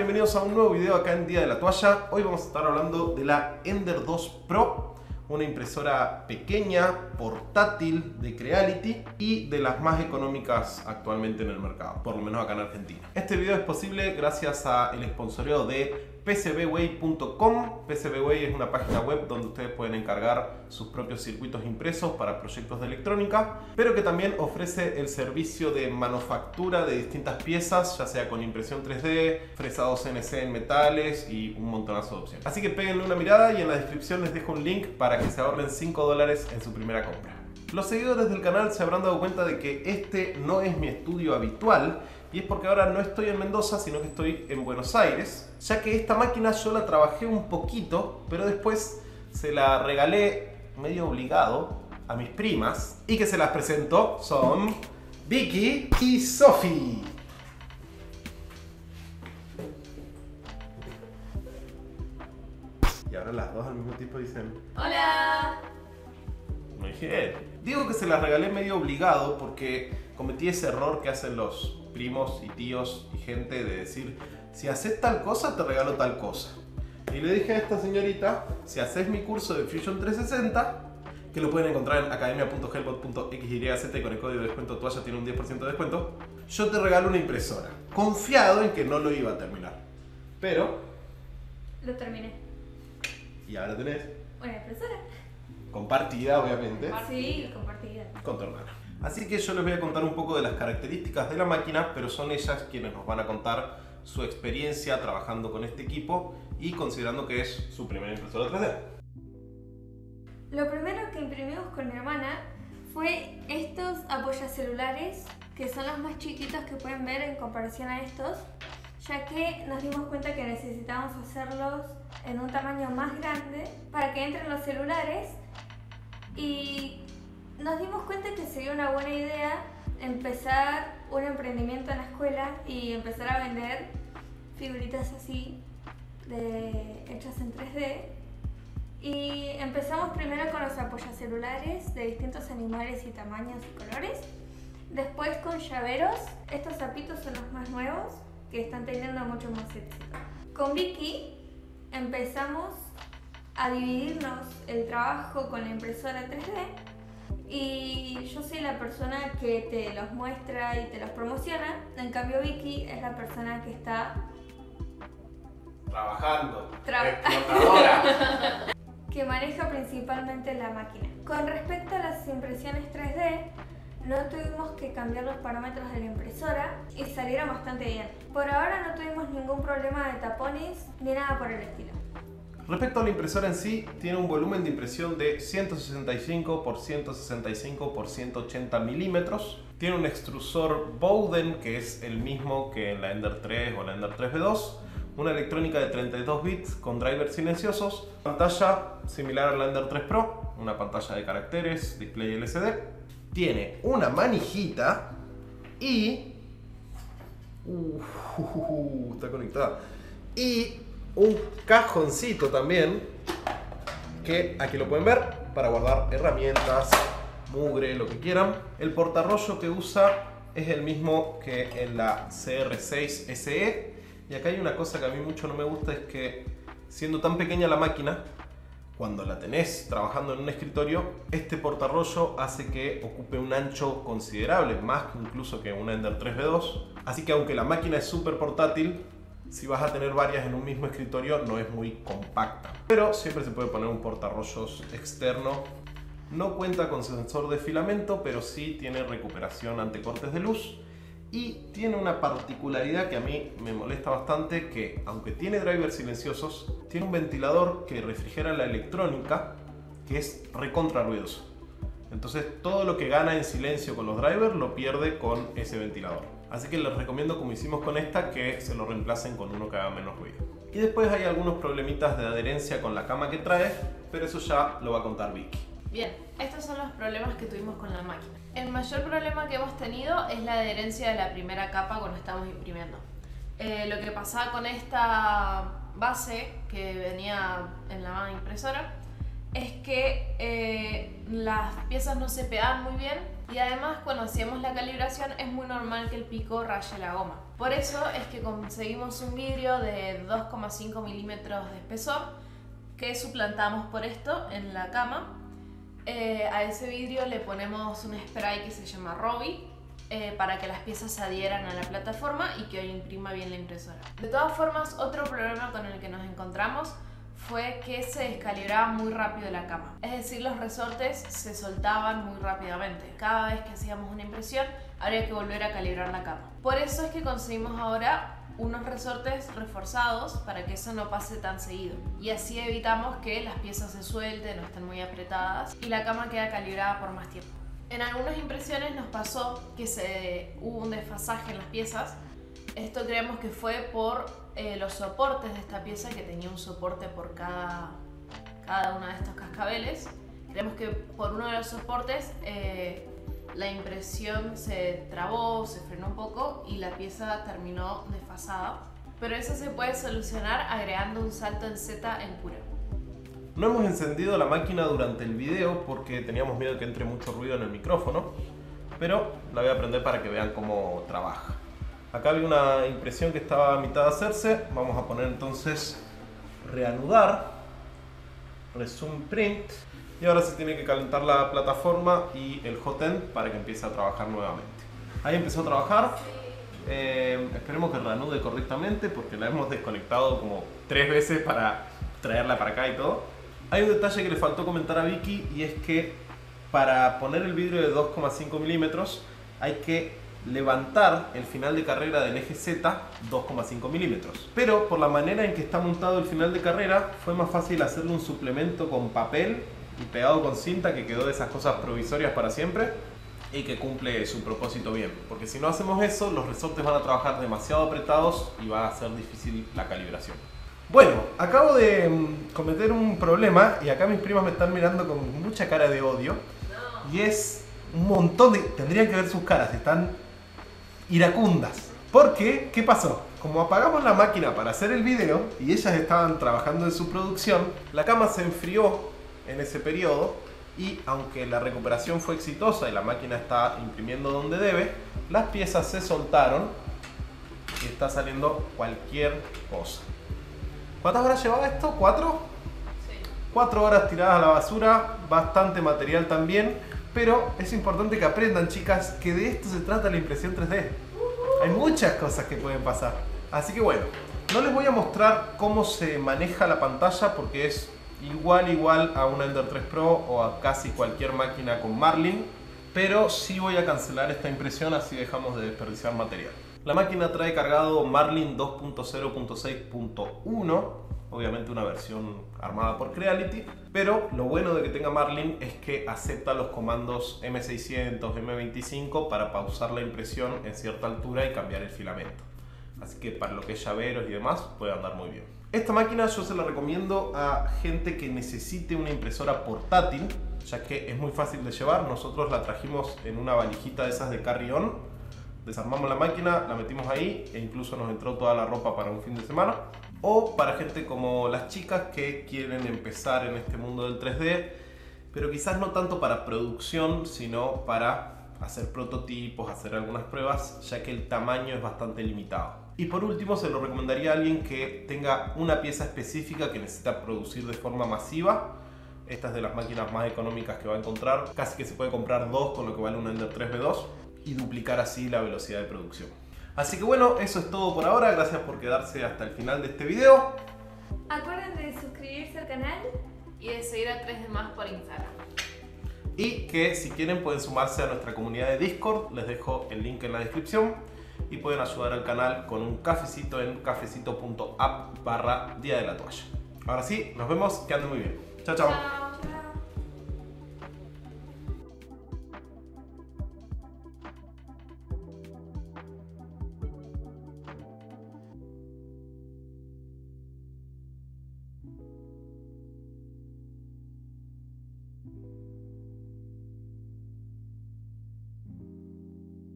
bienvenidos a un nuevo video acá en Día de la Toalla. Hoy vamos a estar hablando de la Ender 2 Pro, una impresora pequeña, portátil de Creality y de las más económicas actualmente en el mercado, por lo menos acá en Argentina. Este video es posible gracias al sponsoreo de PCBWay.com. PCBWay es una página web donde ustedes pueden encargar sus propios circuitos impresos para proyectos de electrónica, pero que también ofrece el servicio de manufactura de distintas piezas, ya sea con impresión 3D, fresado CNC en metales y un montonazo de opciones. Así que péguenle una mirada y en la descripción les dejo un link para que se ahorren $5 en su primera compra. Los seguidores del canal se habrán dado cuenta de que este no es mi estudio habitual, y es porque ahora no estoy en Mendoza, sino que estoy en Buenos Aires, ya que esta máquina yo la trabajé un poquito, pero después se la regalé medio obligado a mis primas, y que se las presento son Vicky y Sofi. Y ahora las dos al mismo tiempo dicen ¡Hola! Muy bien. Digo que se las regalé medio obligado porque cometí ese error que hacen los primos y tíos y gente de decir: si haces tal cosa te regalo tal cosa. Y le dije a esta señorita: si haces mi curso de Fusion 360, que lo pueden encontrar en academia.helpbot.xyz y con el código de descuento toalla tiene un 10% de descuento, yo te regalo una impresora, confiado en que no lo iba a terminar. Pero Lo terminé. y ahora tenés Una impresora. compartida, obviamente, Sí, compartida. con tu hermana. Así que yo les voy a contar un poco de las características de la máquina, pero son ellas quienes nos van a contar su experiencia trabajando con este equipo y considerando que es su primera impresora 3D. Lo primero que imprimimos con mi hermana fue estos apoyacelulares, que son los más chiquitos que pueden ver en comparación a estos, ya que nos dimos cuenta que necesitábamos hacerlos en un tamaño más grande para que entren los celulares, y nos dimos cuenta que sería una buena idea empezar un emprendimiento en la escuela y empezar a vender figuritas así hechas en 3D. Y empezamos primero con los apoyacelulares de distintos animales y tamaños y colores, después con llaveros. Estos zapitos son los más nuevos, que están teniendo mucho más éxito. Con Vicky empezamos a dividirnos el trabajo con la impresora 3D, y yo soy la persona que te los muestra y te los promociona. En cambio Vicky es la persona que está Trabajando, explotadora. que maneja principalmente la máquina. Con respecto a las impresiones 3D, no tuvimos que cambiar los parámetros de la impresora y salieron bastante bien. Por ahora no tuvimos ningún problema de tapones ni nada por el estilo. Respecto a la impresora en sí, tiene un volumen de impresión de 165 x 165 x 180 milímetros. Tiene un extrusor Bowden, que es el mismo que en la Ender 3 o la Ender 3B2. Una electrónica de 32 bits con drivers silenciosos. Pantalla similar a la Ender 3 Pro, una pantalla de caracteres, display LCD. Tiene una manijita y... está conectada. Y un cajoncito también, que aquí lo pueden ver, para guardar herramientas, mugre, lo que quieran. El portarrollo que usa es el mismo que en la CR6 SE. Y acá hay una cosa que a mí mucho no me gusta, es que siendo tan pequeña la máquina, cuando la tenés trabajando en un escritorio, este portarrollo hace que ocupe un ancho considerable, más que incluso que una Ender 3B2. Así que aunque la máquina es súper portátil, si vas a tener varias en un mismo escritorio no es muy compacta. Pero siempre se puede poner un portarrollos externo. No cuenta con sensor de filamento, pero sí tiene recuperación ante cortes de luz. Y tiene una particularidad que a mí me molesta bastante, que aunque tiene drivers silenciosos, tiene un ventilador que refrigera la electrónica, que es recontra ruidoso. Entonces todo lo que gana en silencio con los drivers lo pierde con ese ventilador. Así que les recomiendo, como hicimos con esta, que se lo reemplacen con uno que haga menos ruido. Y después hay algunos problemitas de adherencia con la cama que trae, pero eso ya lo va a contar Vicky. Bien, estos son los problemas que tuvimos con la máquina. El mayor problema que hemos tenido es la adherencia de la primera capa cuando estamos imprimiendo. Lo que pasaba con esta base que venía en la impresora es que las piezas no se pegaban muy bien Y además, cuando hacemos la calibración es muy normal que el pico raye la goma. Por eso es que conseguimos un vidrio de 2,5 milímetros de espesor que suplantamos por esto en la cama. A ese vidrio le ponemos un spray que se llama Robbie para que las piezas se adhieran a la plataforma y que imprima bien la impresora. De todas formas, otro problema con el que nos encontramos fue que se descalibraba muy rápido la cama. Es decir, los resortes se soltaban muy rápidamente. Cada vez que hacíamos una impresión, habría que volver a calibrar la cama. Por eso es que conseguimos ahora unos resortes reforzados para que eso no pase tan seguido. Y así evitamos que las piezas se suelten o estén muy apretadas y la cama queda calibrada por más tiempo. En algunas impresiones nos pasó que hubo un desfasaje en las piezas. Esto creemos que fue por los soportes de esta pieza, que tenía un soporte por cada uno de estos cascabeles. Creemos que por uno de los soportes la impresión se trabó, se frenó un poco y la pieza terminó desfasada. Pero eso se puede solucionar agregando un salto en Z en cura. No hemos encendido la máquina durante el video porque teníamos miedo de que entre mucho ruido en el micrófono, pero la voy a prender para que vean cómo trabaja. Acá había una impresión que estaba a mitad de hacerse. Vamos a poner entonces reanudar, resume print, y ahora se tiene que calentar la plataforma y el hot end para que empiece a trabajar nuevamente. Ahí empezó a trabajar. Esperemos que reanude correctamente porque la hemos desconectado como 3 veces para traerla para acá y todo. Hay un detalle que le faltó comentar a Vicky, y es que para poner el vidrio de 2,5 milímetros hay que levantar el final de carrera del eje Z 2,5 milímetros. Pero por la manera en que está montado el final de carrera, fue más fácil hacerle un suplemento con papel y pegado con cinta, que quedó de esas cosas provisorias para siempre y que cumple su propósito bien. Porque si no hacemos eso, los resortes van a trabajar demasiado apretados y va a ser difícil la calibración. Bueno, acabo de cometer un problema y acá mis primas me están mirando con mucha cara de odio. Y es un montón de... Tendrían que ver sus caras, están iracundas. Porque, ¿qué pasó? Como apagamos la máquina para hacer el video y ellas estaban trabajando en su producción, la cama se enfrió en ese periodo y aunque la recuperación fue exitosa y la máquina está imprimiendo donde debe, las piezas se soltaron y está saliendo cualquier cosa. ¿Cuántas horas llevaba esto? ¿4? Sí. 4 horas tiradas a la basura, bastante material también, pero es importante que aprendan, chicas, que de esto se trata la impresión 3D. Hay muchas cosas que pueden pasar. Así que bueno, no les voy a mostrar cómo se maneja la pantalla porque es igual a una Ender 3 Pro o a casi cualquier máquina con Marlin, pero sí voy a cancelar esta impresión, así dejamos de desperdiciar material. La máquina trae cargado Marlin 2.0.6.1, obviamente una versión armada por Creality, pero lo bueno de que tenga Marlin es que acepta los comandos M600, M25 para pausar la impresión en cierta altura y cambiar el filamento. Así que para lo que es llaveros y demás puede andar muy bien. Esta máquina yo se la recomiendo a gente que necesite una impresora portátil, ya que es muy fácil de llevar. Nosotros la trajimos en una valijita de esas de carry-on. Desarmamos la máquina, la metimos ahí e incluso nos entró toda la ropa para un fin de semana. O para gente como las chicas que quieren empezar en este mundo del 3D, pero quizás no tanto para producción, sino para hacer prototipos, hacer algunas pruebas, ya que el tamaño es bastante limitado. Y por último, se lo recomendaría a alguien que tenga una pieza específica que necesita producir de forma masiva. Esta es de las máquinas más económicas que va a encontrar. Casi que se puede comprar 2 con lo que vale una Ender 3 V2 y duplicar así la velocidad de producción. Así que bueno, eso es todo por ahora. Gracias por quedarse hasta el final de este video. Acuérdense de suscribirse al canal Y de seguir a 3D Más por Instagram. Y que si quieren pueden sumarse a nuestra comunidad de Discord. Les dejo el link en la descripción. Y pueden ayudar al canal con un cafecito en cafecito.app/Día de la Toalla. Ahora sí, nos vemos, que anden muy bien. Chao, chao. Chao.